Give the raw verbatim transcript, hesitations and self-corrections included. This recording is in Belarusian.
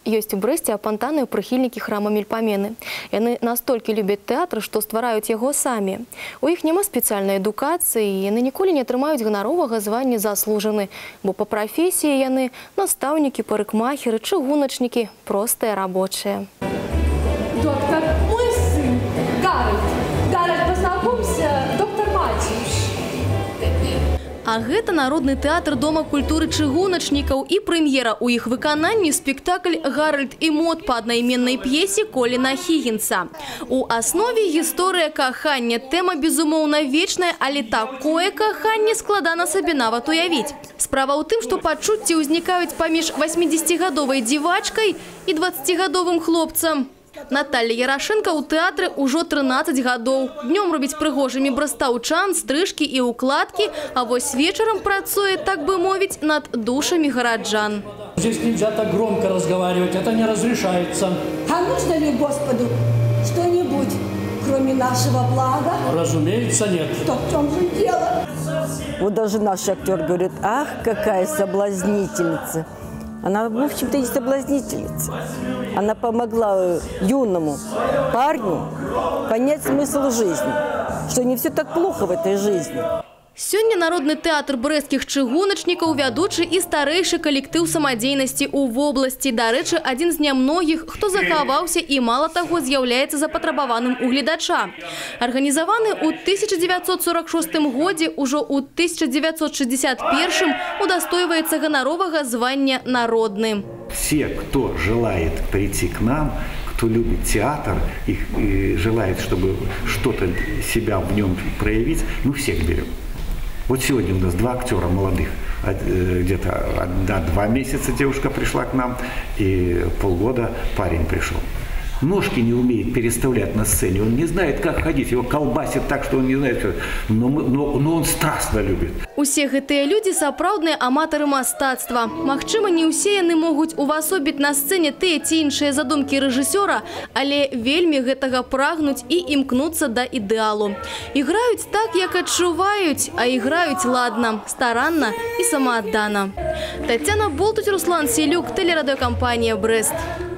Ёсць у Брэсце апантаныя прыхільнікі храма Мельпамены. Яны настолькі любяць тэатр, што ствараюць яго самі. У іх няма спецыяльнай адукацыі, і яны ніколі не атрымаюць ганаровага звання заслужаны, бо па прафесіі яны настаўнікі, парыкмахеры, чыгуначнікі, простыя рабочыя. Доктор, мой сын, Гарольд. Гарольд, познакомься, доктор Матюш. А гэта Народны тэатр Дома культуры чыгуначнікаў і прэм'ера ў іх выкананні спектакль «Гарольд і Мод» па аднайменнай п'есе Коліна Хіггінса. У аснове гісторыя кахання. Тэма, безумоўна, вечная, але такое каханне складана сабе нават уявіць. Справа ў тым, што пачуцці ўзнікаюць паміж васьмідзесяцігадовай дзівачкай і дваццацігадовым хлопцам. Наталья Ярошенко ў тэатры ўжо трынаццаць гадоў. Днём робіць прыгожымі брастаўчан, стрыжкі і укладкі, а вось вечарам працуе, так бы мовіць, над душамі гараджан. Здесь нельзя так громко разговаривать, это не разрешается. А нужно ли Господу что-нибудь, кроме нашего блага? Разумеется, нет. То в чем же дело? Вот даже наш актер говорит: ах, какая соблазнительница. Она, в общем-то, не соблазнительница. Она помогла юному парню понять смысл жизни, что не все так плохо в этой жизни. Сёння Народны тэатр брэсцкіх чыгуначнікаў вядучы і старэйшы калектыў самадзейнасці ў вобласці. Дарэчы, адзін з нямногіх, хто захаваўся і мала таго з'яўляецца запатрабаваным у гледача. Арганізаваны ў тысяча дзевяцьсот сорок шостым годзе, ужо ў тысяча дзевяцьсот шестьдесят первым удастойваецца ганаровага звання «Народны». Все, кто желает прийти к нам, кто любит театр и, и желает, чтобы что-то себя в нем проявить, мы всех берем. Вот сегодня у нас два актера молодых. Где-то два месяца девушка пришла к нам, и полгода парень пришел. Ножки не умеет переставлять на сцене, он не знает, как ходить, его колбасит так, что он не знает, но, но, но он страстно любит. Усе гэтыя людзі сапраўдныя аматары мастацтва. Магчыма, не ўсе яны могуць увасобіць на сцэне тыя ці іншыя задумкі рэжысёра, але вельмі гэтага прагнуць і імкнуцца да ідэалу. Іграюць так, як адчуваюць, а іграюць ладна, старанна і самааддана. Тацяна Болтуць, Руслан Селюк, тэлерадыёкампанія «Брэст».